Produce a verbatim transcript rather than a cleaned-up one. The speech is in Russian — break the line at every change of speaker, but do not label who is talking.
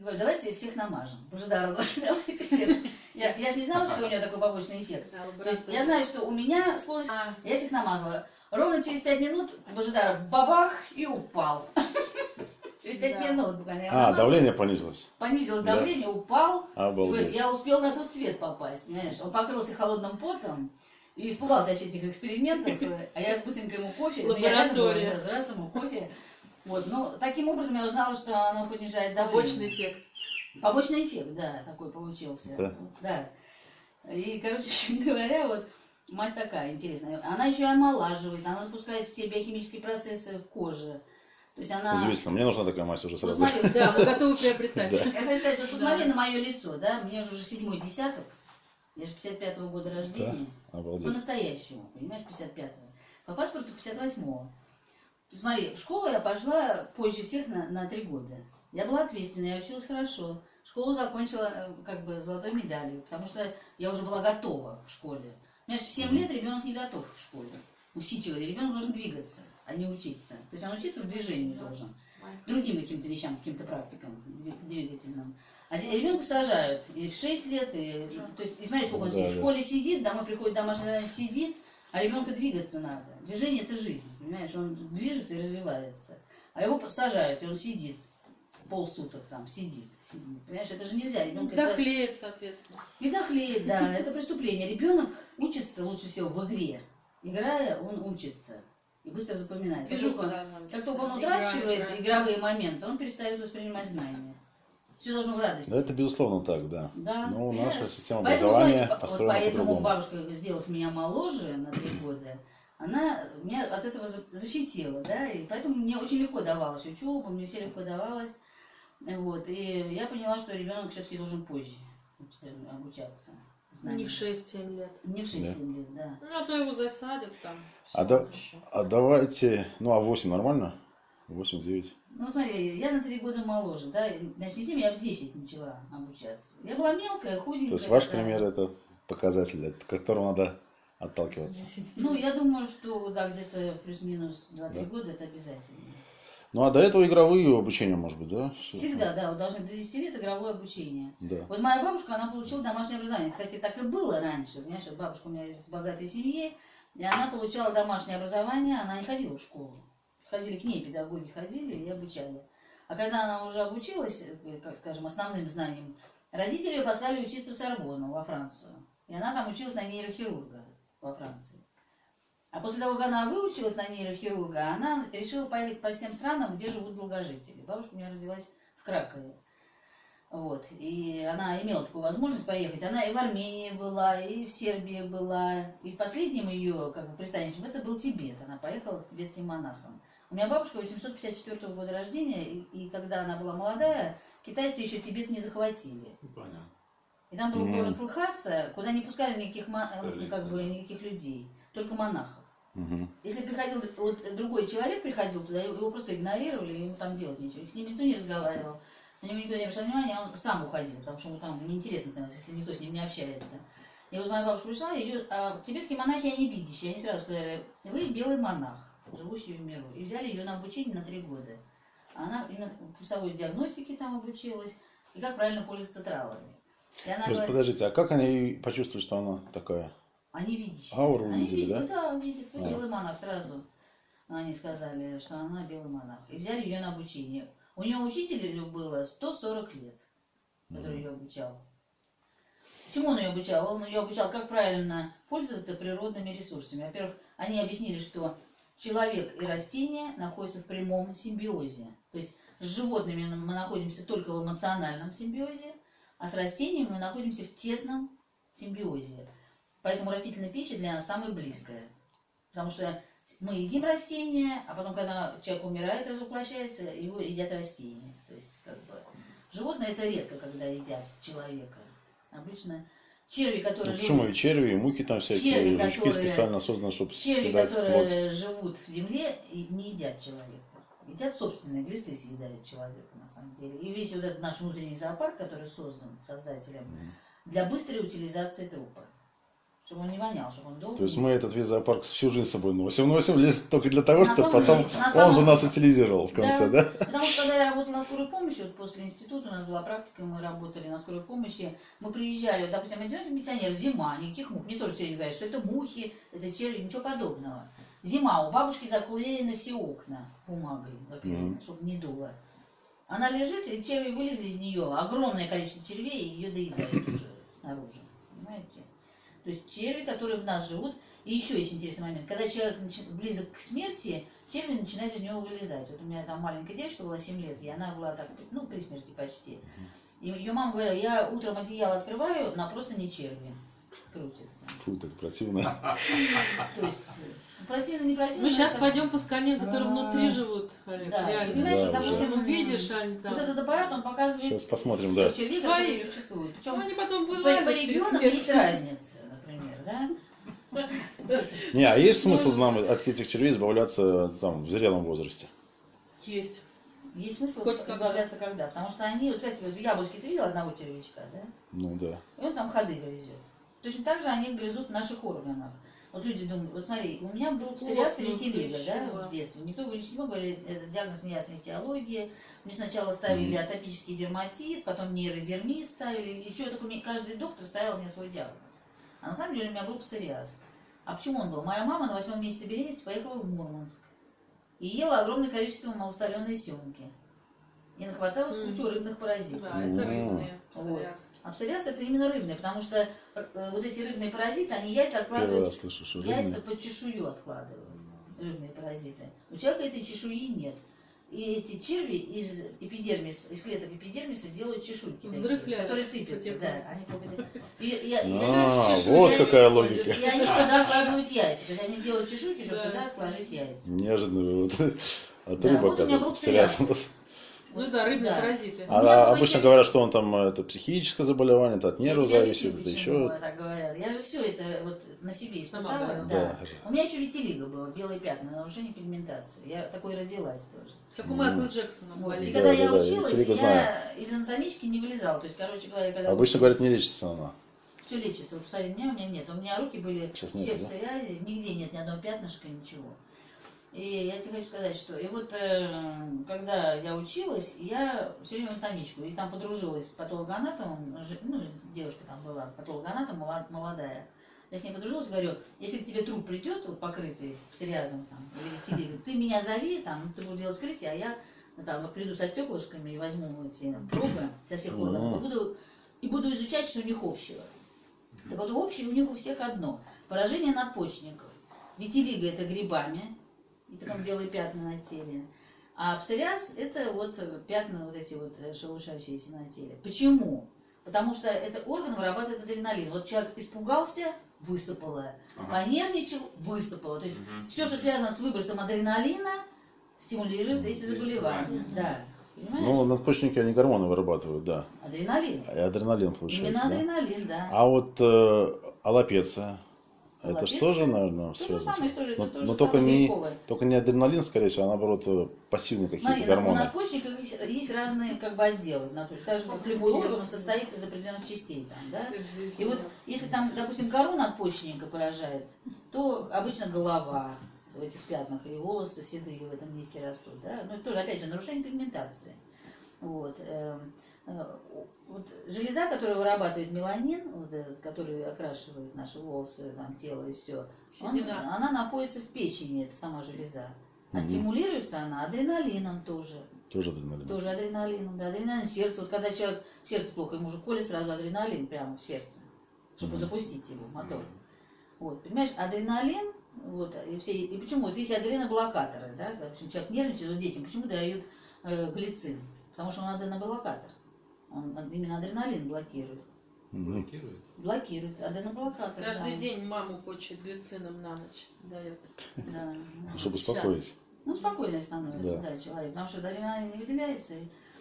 говорю, давайте всех намажем. Божедару говорю, давайте всех. Я, я же не знала, что у нее такой побочный эффект. Да, то есть я знаю, что у меня склонность, а. я всех намазала. Ровно через пять минут Божедар бабах и упал. Через пять да. минут буквально.
А, давление понизилось.
Понизилось да. давление, упал.
Обалдеть.
Я успел на тот свет попасть, понимаешь? Он покрылся холодным потом и испугался этих экспериментов. А я быстренько ему кофе.
Лаборатория.
Раз, раз ему кофе. Вот, ну, таким образом я узнала, что оно понижает давление.
Побочный эффект.
Побочный эффект, да, такой получился. Да. да. И, короче говоря, вот мазь такая интересная. Она еще и омолаживает, она запускает все биохимические процессы в коже. То есть она...
Удивительно, мне нужна такая мазь уже сразу.
Посмотри,
да, мы готовы приобретать.
Я хочу сказать, что посмотри на мое лицо, да, мне же уже седьмой десяток, я же пятьдесят пятого года рождения. По-настоящему, понимаешь, пятьдесят пятого. По паспорту пятьдесят восьмого. Смотри, в школу я пошла позже всех на, на три года. Я была ответственная, я училась хорошо. Школу закончила как бы золотой медалью, потому что я уже была готова в школе. Понимаешь, в семь лет ребенок не готов в школе. Усидчивый ребенок должен двигаться, а не учиться. То есть он учиться в движении должен. Другим каким-то вещам, каким-то практикам двигательным. А ребенка сажают и в шесть лет, и, то есть, и смотри, сколько он сидит. В школе сидит, домой приходит, домашний задание сидит, а ребенку двигаться надо. Движение – это жизнь, понимаешь? Он движется и развивается. А его сажают, и он сидит полсуток там, сидит, сидит. Понимаешь, это же нельзя. Ребенка
дохлеет,
это...
соответственно.
И дохлеет, да. Это преступление. Ребенок учится лучше всего в игре. Играя, он учится. И быстро запоминает. Как только, да, как только он утрачивает игра, игровые моменты, он перестает воспринимать знания. Все должно в радости.
Да, это безусловно так, да.
Да.
Но наша система
поэтому,
образования
вот
построена
поэтому
по-другому.
бабушка, сделав меня моложе на три года, она меня от этого защитила, да, и поэтому мне очень легко давалась учеба, мне все легко давалось. Вот, и я поняла, что ребенок все-таки должен позже обучаться.
Знаниям. Не в шесть-семь лет.
Не в шесть-семь да. лет, да.
Ну, а то его засадят там.
А, да, а давайте, ну, а восемь нормально? восемь-девять.
Ну, смотри, я на три года моложе, да, значит, не семь, я в десять начала обучаться. Я была мелкая, худенькая.
То есть ваш
такая.
пример это показатель, от которого надо отталкиваться.
Ну, я думаю, что, да, где-то плюс-минус два-три да. года это обязательно.
Ну, а до этого игровые обучения, может быть, да?
Всегда, да, вот должны до десяти лет игровое обучение.
Да.
Вот моя бабушка, она получила домашнее образование. Кстати, так и было раньше, понимаешь, бабушка у меня из богатой семьи, и она получала домашнее образование, она не ходила в школу. Ходили к ней, педагоги ходили и обучали. А когда она уже обучилась, как скажем, основным знаниям, родители ее послали учиться в Сорбонну, во Францию. И она там училась на нейрохирурга во Франции. А после того, как она выучилась на нейрохирурга, она решила поехать по всем странам, где живут долгожители. Бабушка у меня родилась в Кракове. Вот. И она имела такую возможность поехать. Она и в Армении была, и в Сербии была. И в последнем ее как бы, пристанищем это был Тибет. Она поехала к тибетским монахам. У меня бабушка восемьсот пятьдесят четвёртого года рождения, и, и когда она была молодая, китайцы еще Тибет не захватили.
Понятно.
И там был mm-hmm. город Лхаса, куда не пускали никаких, ну, как бы, никаких людей, только монахов.
Угу.
Если приходил вот, другой человек, приходил туда, его просто игнорировали, ему там делать нечего. С ним никто не разговаривал, на него никто не обращал внимания, он сам уходил, потому что ему там неинтересно становилось, если никто с ним не общается. И вот моя бабушка пришла, ее, а тибетские монахи, они видящие, они сразу сказали, вы белый монах, живущий в миру. И взяли ее на обучение на три года. Она именно вкусовой диагностике там обучилась, и как правильно пользоваться травами.
То есть,
говорит,
подождите, а как они почувствовали, что она такая?
Они видящие.
Ауру
они
видели,
видят,
да?
Да, видят. Вы
а.
белый монах сразу. Они сказали, что она белый монах. И взяли ее на обучение. У нее учителю было сто сорок лет, который mm. ее обучал. Чему он ее обучал? Он ее обучал, как правильно пользоваться природными ресурсами. Во-первых, они объяснили, что человек и растения находятся в прямом симбиозе. То есть с животными мы находимся только в эмоциональном симбиозе, а с растениями мы находимся в тесном симбиозе. Поэтому растительная пища для нас самая близкая. Потому что мы едим растения, а потом, когда человек умирает, развоплощается, его едят растения. То есть, как бы, животные это редко, когда едят человека. Обычно черви, которые
ну, почему
живут...
и черви, и муки там всякие,
черви,
и жучки
которые...
специально созданы, чтобы
черви,
съедать
которые
плоть.
живут в земле, и не едят человека. Едят собственные глисты, съедают человека, на самом деле. И весь вот этот наш внутренний зоопарк, который создан создателем, mm. для быстрой утилизации трупа. чтобы он не вонял, чтобы он долго...
То есть мы этот весь зоопарк всю жизнь с собой носим. Носим лишь только для того,
На
чтобы
самом
потом
деле, на
он
самом-
же нас утилизировал в конце, да?
Потому что когда я работала на скорой помощи, вот после института у нас была практика, мы работали на скорой помощи, мы приезжали, вот, допустим, идем пенсионер, зима, никаких мух. Мне тоже все время говорят, что это мухи, это черви, ничего подобного. Зима, у бабушки заклеены все окна бумагой, заклеены, чтобы не дуло. Она лежит, и черви вылезли из нее, огромное количество червей, и ее доедают уже снаружи, понимаете? То есть черви, которые в нас живут. И еще есть интересный момент. Когда человек близок к смерти, черви начинают из него вылезать. Вот у меня там маленькая девочка была семь лет, и она была так, ну, при смерти почти. И ее мама говорила, я утром одеяло открываю, на просто не черви крутится.
Фу, так противно.
То есть противно, не противно.
Ну, сейчас
это...
пойдем по сканерам, которые внутри живут, Олег,
Да,
реально.
понимаешь,
Да,
допустим,
Ну, видишь, они там.
вот этот аппарат, он показывает
Сейчас посмотрим,
всех
да.
червей,
Своих.
которые существуют. Причем
Ну, они потом
по, по
вылазят перед
регионам
смертью.
есть разница, например, да?
Не, а есть смысл нам от этих червей избавляться там в зрелом возрасте?
Есть.
Есть смысл
Хоть когда.
избавляться когда? Потому что они, вот, кстати, вот в яблочке ты видел одного червячка, да?
Ну да.
И он там ходы грызет. Точно так же они грызут в наших органах. Вот люди думают, вот смотри, у меня был псориаз и витилиго, да, в детстве. Никто вылечить не мог, говорили, это диагноз неясной этиологии. Мне сначала ставили атопический дерматит, потом нейродермит ставили. Еще такой, каждый доктор ставил мне свой диагноз. А на самом деле у меня был псориаз. А почему он был? Моя мама на восьмом месяце беременности поехала в Мурманск и ела огромное количество малосоленой семги. И нахваталась
Мгм.
кучу рыбных паразитов.
Да, это рыбные
Вот.
псориазки.
А псориаз это именно рыбные, потому что э, вот эти рыбные паразиты, они яйца
Первый
откладывают,
раз слышу, что
яйца
рыбные.
под чешую откладывают, рыбные паразиты. У человека этой чешуи нет. И эти черви из эпидермиса, из клеток эпидермиса делают чешуйки, такие,
Взрыхляют
которые сыпятся.
потихоньку.
Да, они как бы- и, и- и- и-
А,
чешуя,
вот
и
какая
они
логика.
и они туда откладывают яйца. То есть они делают чешуйки, чтобы
Да.
туда отложить яйца.
Неожиданный вывод. От
Да,
рыбы,
вот у меня был
оказывается, псориаз у
псориаз.
нас.
Ну да, рыбные
Да.
паразиты.
У меня было
А обычно
еще-
говорят, что он там э, это психическое заболевание, это от
Я
нервов
тебе объясню,
зависит, это
почему
еще.
так говорят. Я же все это вот на себе
Сама
испытала.
болела.
Да.
Да.
У меня еще витилиго было, белые пятна, нарушение пигментации. Я такой родилась тоже.
Как у Майкла Джексона
Вот. И
болеет.
когда
Да,
я
да, да,
училась,
витилиго
я
знаю.
из анатомички не вылезала. То есть, короче говоря, когда
Обычно говорят, не лечится она.
все лечится. Вот, посмотри, у меня, у меня нет. У меня руки были
Сейчас
все
нет,
в
да?
псориазе, нигде нет ни одного пятнышка, ничего. И я тебе хочу сказать, что и вот э, когда я училась, я все время в анатомичку, и там подружилась с патологоанатомом, жи- ну, девушка там была, патологоанатом, моло- молодая. Я с ней подружилась, говорю, если к тебе труп придет, вот, покрытый псориазом там, или витилиго, ты меня зови, там, ты будешь делать вскрытие, а я ну, там, вот, приду со стеклышками и возьму эти пробы со всех органов, и буду, и буду изучать, что у них общего. Так вот, общее у них у всех одно. Поражение надпочечников. Витилиго это грибами, и потом белые пятна на теле. А псориаз это вот пятна вот эти вот шелушающиеся на теле. Почему? Потому что этот орган вырабатывает адреналин. Вот человек испугался, высыпало. Понервничал, высыпало. То есть все, что связано с выбросом адреналина, стимулирует эти заболевания. Да. Понимаешь?
Ну, надпочечники, они гормоны вырабатывают, да.
Адреналин.
И адреналин получается,
Именно
да?
адреналин, да.
А вот э, аллопеция, это же
Аллопеция?
тоже, наверное,
То же
связано? с-
самое, тоже, это
но,
то же
но только,
самое
не,
грибковое.
только не адреналин, скорее всего, а наоборот э, пассивные какие-то
Смотри, на- у
гормоны.
надпочечников есть, есть разные как бы отделы. надпочечников. Так же, как любой орган он состоит из определенных частей. Там, да? И вот если там, допустим, кору надпочечника поражает, то обычно голова в этих пятнах, и волосы седые в этом месте растут. Да? Но это тоже, опять же, нарушение пигментации. Вот. эм, э, Вот железа, которая вырабатывает меланин, вот этот, который окрашивает наши волосы, там, тело и все,
Седина.
она находится в печени, эта сама железа. А стимулируется она адреналином тоже.
Тоже адреналин.
Тоже адреналином, да, адреналин сердце. Вот когда человек, сердце плохо, ему же колет сразу адреналин прямо в сердце, чтобы запустить его, мотор. Вот, понимаешь, адреналин, вот, и, все, и почему? Вот есть адреноблокаторы, да, допустим, человек нервничает, вот детям почему дают э, глицин? Потому что он адреноблокатор. Он именно адреналин блокирует.
Блокирует?
Блокирует, адреноблокатор,
Каждый
да.
день маму почет глицином на ночь дает.
Да.
Чтобы
Сейчас.
успокоить.
Ну, спокойно становится,
Да.
да. человек, потому что адреналин не выделяется. И